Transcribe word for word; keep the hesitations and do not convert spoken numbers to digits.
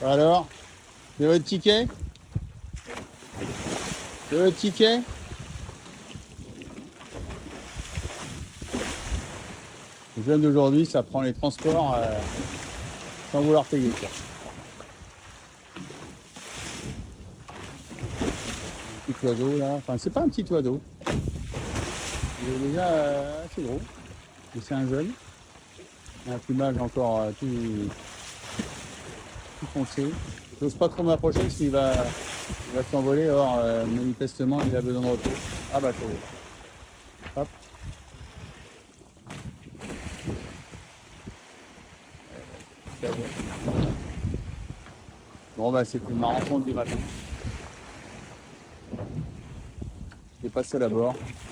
Alors, c'est votre ticket? C'est votre ticket? Les jeunes d'aujourd'hui, ça prend les transports euh, sans vouloir payer, quoi. Un petit oiseau là, enfin c'est pas un petit oiseau, il est déjà euh, assez gros, mais c'est un jeune, un plumage encore euh, tout, tout foncé. J'ose pas trop m'approcher parce qu'il va, il va s'envoler, or euh, manifestement il a besoin de repos. Ah bah c'est bon. Hop. Bon bah c'était ma rencontre du matin. J'ai passé la bord.